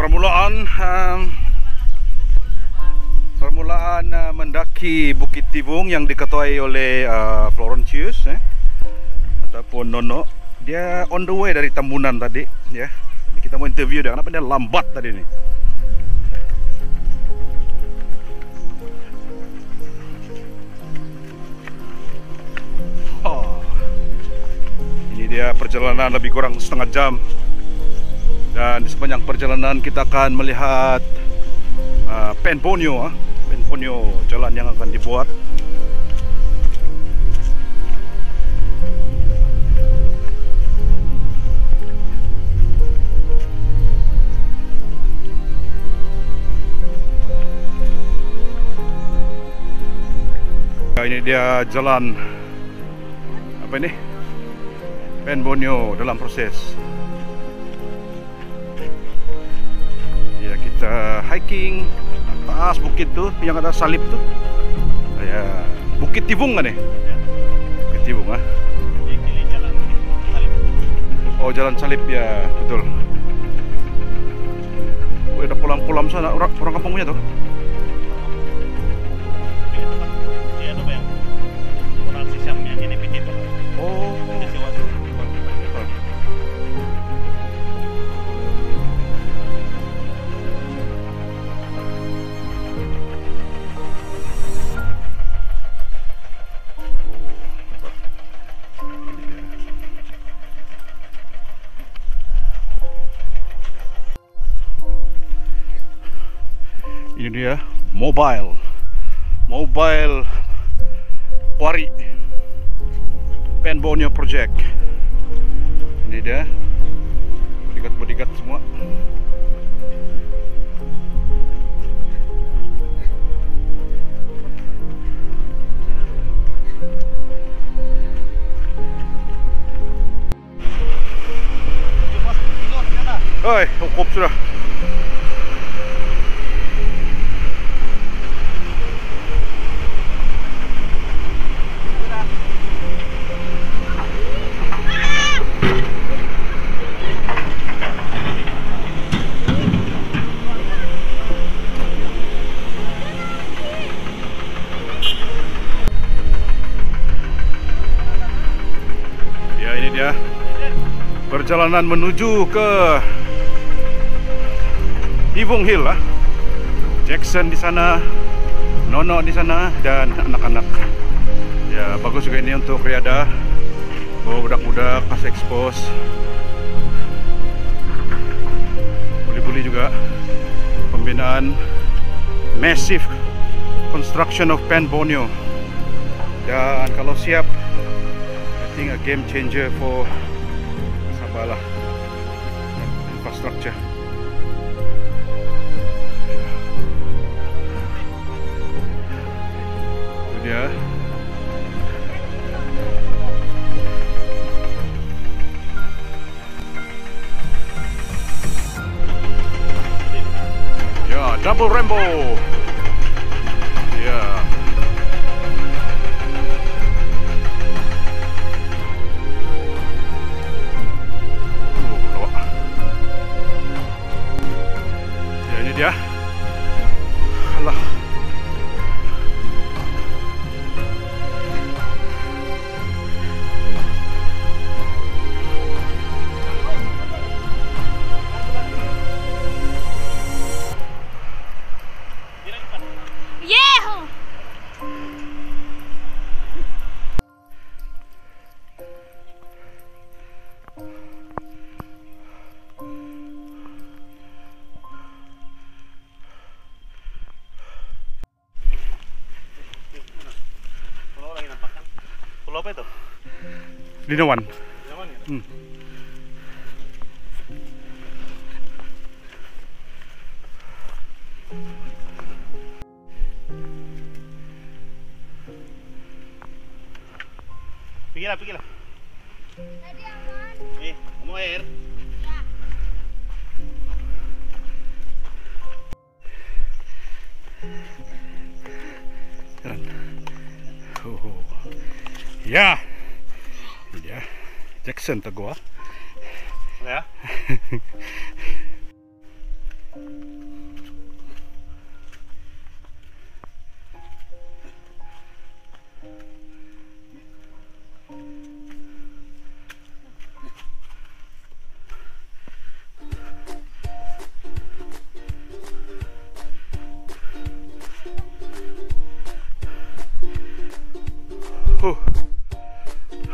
permulaan mendaki Bukit Tivung yang diketuai oleh Florentius ataupun Nono. Dia on the way dari Tambunan tadi ya. Jadi kita mau interview dia, kenapa dia lambat tadi nih. Ini dia perjalanan lebih kurang setengah jam. Dan di sepanjang perjalanan kita akan melihat Penponyo, jalan yang akan dibuat. Ini dia jalan apa ini? Penponyo dalam proses. Ya, kita hiking atas bukit tuh yang ada salib tuh. Ya, Bukit Tivung kan nih? Ya. Bukit Tivung Ini jalan salib. Oh, jalan salib ya, betul. Oh, ada kolam-kolam sana, orang kampung punya tuh. Oh. Ini dia mobile quarry Penponyo project. Ini dia bodyguard semua. Oi, cukup sudah. Perjalanan menuju ke Tivung Hill Jackson di sana, Nono di sana, dan anak-anak. Ya, bagus juga ini untuk Riada. Bawa budak-budak pas expose. Boleh-boleh juga pembinaan massive construction of Penponyo. Dan kalau siap, I think a game changer for Sabah infrastructure. Itu dia. Ya, double rainbow. Ya. Ya, alah. Yeah. Pulau apa itu? Linawan. Linawan ya? Pergilah. Tadi aman. Kamu air? Ya. Jalan. Ya. Ini dia Jackson Tegoa. Ya.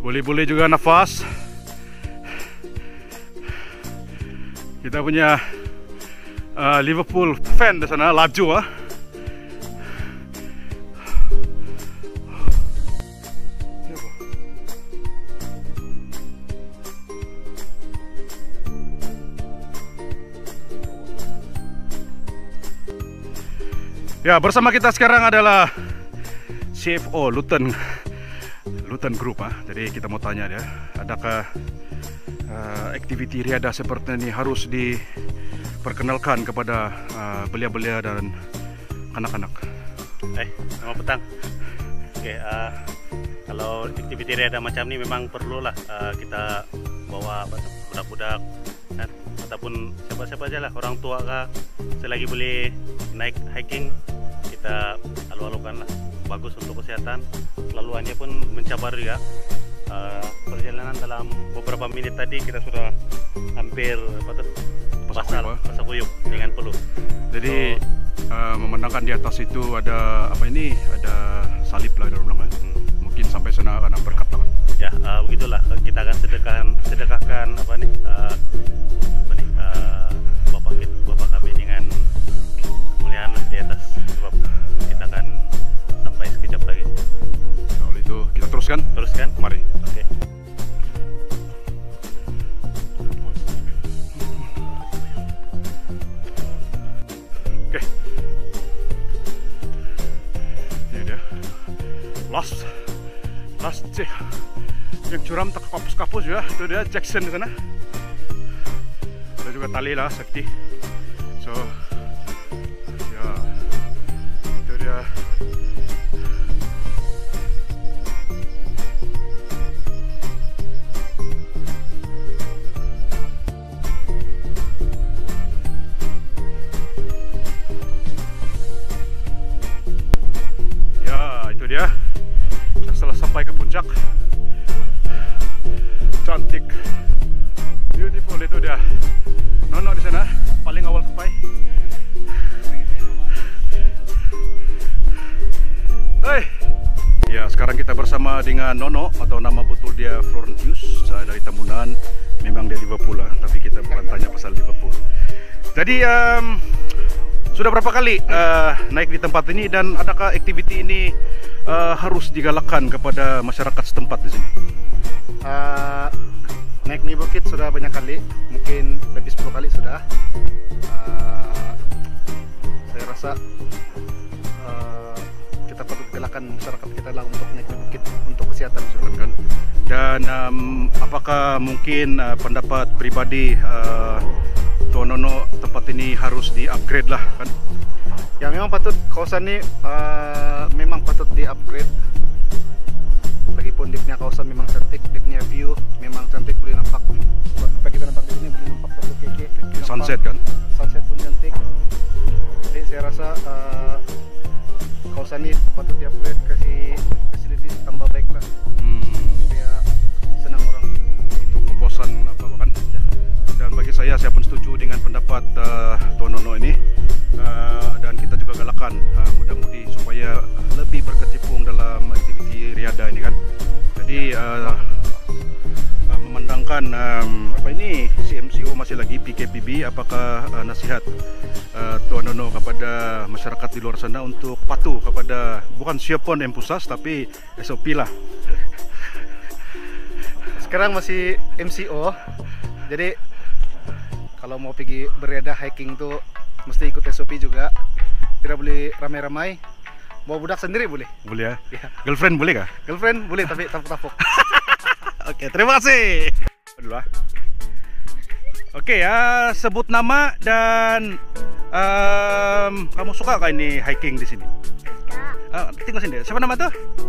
Boleh-boleh juga nafas. Kita punya Liverpool fan di sana, laju ah. Ya, bersama kita sekarang adalah CFO Luton Group ah. Jadi kita mau tanya dia, adakah aktiviti riadah seperti ini harus diperkenalkan kepada belia-belia dan anak-anak? Selamat petang. Oke, kalau aktiviti riadah macam ini memang perlulah kita bawa budak-budak kan, ataupun siapa-siapa aja lah, orang tua kah, selagi boleh naik hiking kita alu-alukan lah, bagus untuk kesehatan. Laluannya pun mencabar juga. Perjalanan dalam beberapa menit tadi kita sudah hampir basah kuyup dengan peluh. Jadi memandangkan di atas itu ada apa ini? Ada salib lah dalam belakang. Mungkin sampai sana akan berkat lah kan. Ya, begitulah kita akan sedekahkan bapak kami dengan muliaan di atas, sebab kita akan sampai sekejap lagi. Kalau itu kita teruskan. Mari. Oke. Oke. Ini dia. Last cek. Yang curam tak kapus-kapus ya. Itu dia Jackson di sana. Ada juga tali lah, safety. So ya, itu dia. Itu dia. Setelah sampai ke puncak, cantik, beautiful. Itu dia Nono di sana, paling awal sampai. Hai. Ya, sekarang kita bersama dengan Nono, atau nama betul dia Florentius, dari Tambunan. Memang dia Liverpool lah, tapi kita bukan tanya pasal Liverpool. Jadi sudah berapa kali naik di tempat ini, dan adakah aktiviti ini harus digalakkan kepada masyarakat setempat di sini? Naik nih bukit sudah banyak kali, mungkin lebih 10 kali sudah. Saya rasa kita patut galakkan masyarakat kita lah untuk naik di bukit untuk kesehatan kan. Dan apakah mungkin pendapat pribadi Tuan Nono, tempat ini harus di-upgrade lah kan? Ya, memang patut, kawasan ini memang patut di-upgrade. Lagipun dia punya kawasan memang cantik, dia punya view memang cantik, boleh nampak apa kita nampak di sini, boleh nampak Batu Keke, Sunset kan? Sunset pun cantik. Jadi saya rasa kawasan ini patut di-upgrade, kasih facility tambah baik lah. Supaya senang orang untuk kepuasan apa kan? Ya. Dan bagi saya pun setuju dengan pendapat Tuan Nono ini. Dan kita juga galakan mudah-mudi supaya lebih berkecimpung dalam aktiviti riadah ini kan. Jadi memandangkan apa ini CMCO masih lagi PKPB, apakah nasihat Tuan Nono kepada masyarakat di luar sana untuk patuh kepada bukan siapapun yang pusat, tapi SOP lah. Sekarang masih MCO, jadi kalau mau pergi beriadah hiking tuh mesti ikut SOP juga. Tidak boleh ramai-ramai. Bawa budak sendiri boleh. Boleh ya? Ya. Girlfriend boleh kah? Girlfriend boleh, tapi tapuk-tapuk. Oke, terima kasih. Dulu ah. Oke ya, sebut nama dan kamu suka kah ini hiking di sini? Tinggal sini. Siapa nama tuh?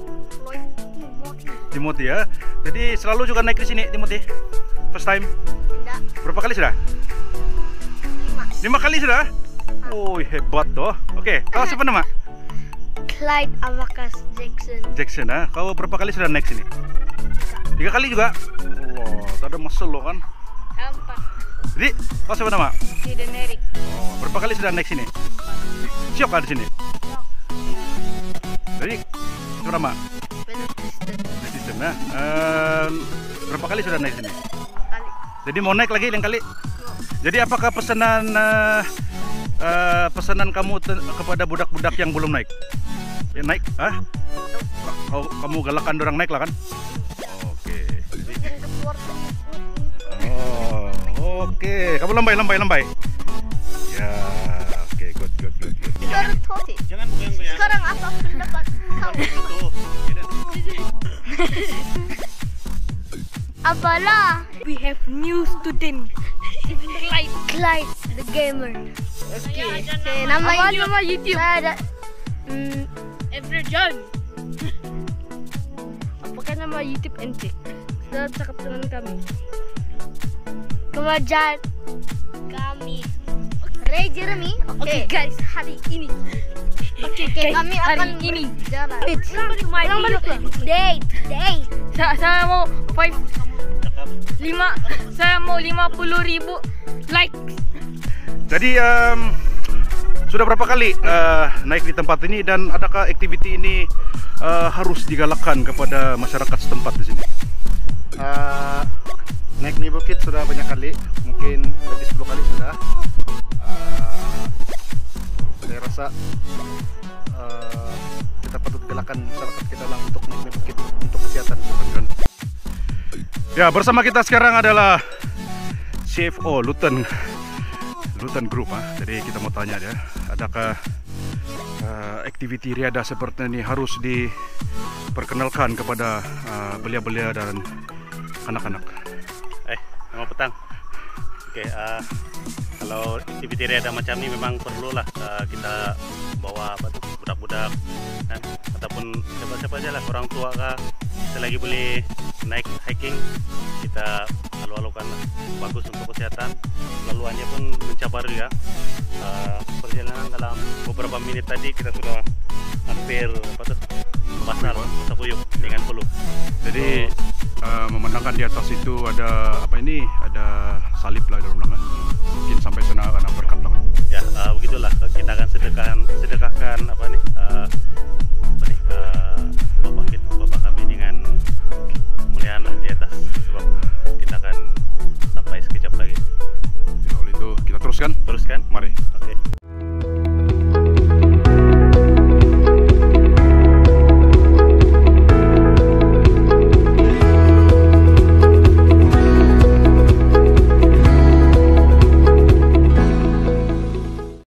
Timothy ya. Jadi selalu juga naik di sini, Timothy. First time? Tidak. Berapa kali sudah? 5 kali sudah? Oh, hebat toh. Oke, kau siapa nama? Clyde Avakas Jackson. Jackson ah. Kau berapa kali sudah naik sini? 3 kali juga? Allah, tak ada muscle lo kan? 4. Jadi, kau siapa nama? Jaden Eric. Oh, berapa kali sudah naik sini? Siap kah di sini? Jadi, siapa nama? Peter Kristen. Kristen Nah, berapa kali sudah naik sini? Kali. Jadi mau naik lagi lain kali? Jadi apakah pesanan pesanan kamu kepada budak-budak yang belum naik? Ya naik? Hah? Oh, kamu galakan orang naik lah kan? Oke. Oh, oke. Kamu lambai. Ya, oke, good. Jangan goyang-goyang. Sekarang apa pendapat kamu? Itu. Apalah? We have new student. Clyde the gamer. Okay. Nama YouTube. Saya ada Everjon. Apakah nama YouTube ente? Sudah cakap dengan kami. Kemajan kami. Ray Jeremy. Okay guys, hari ini. Kami akan ini jalan. Date. Saya mau 50,000 like. Jadi sudah berapa kali naik di tempat ini dan adakah aktiviti ini harus digalakkan kepada masyarakat setempat di sini? Naik nih bukit sudah banyak kali, mungkin lebih 10 kali sudah. Saya rasa kita patut galakan masyarakat kita lah untuk naik nih bukit untuk kesehatan. Ya, bersama kita sekarang adalah CFO Luton Group. Jadi kita mau tanya dia, adakah aktiviti riadah seperti ini harus diperkenalkan kepada belia-belia dan anak-anak? Selamat petang. Oke, kalau aktiviti riadah macam ini memang perlulah kita bawa budak-budak kan, ataupun siapa-siapa aja lah, orang tua kah, selagi boleh naik hiking kita alu-alukan lah. Bagus untuk kesehatan, laluannya pun mencabar juga. Perjalanan dalam beberapa menit tadi kita sudah hampir basah kuyup dengan peluh. Jadi memandangkan di atas itu ada apa ini? Ada salib lah dalam belakang. Mungkin sampai sana akan berkat lah. Ya, begitulah kita akan sedekahkan bapak kami dengan kemuliaan lah di atas, sebab kita akan sampai sekejap lagi. Ya, oleh itu kita teruskan. Teruskan. Mari. Oke.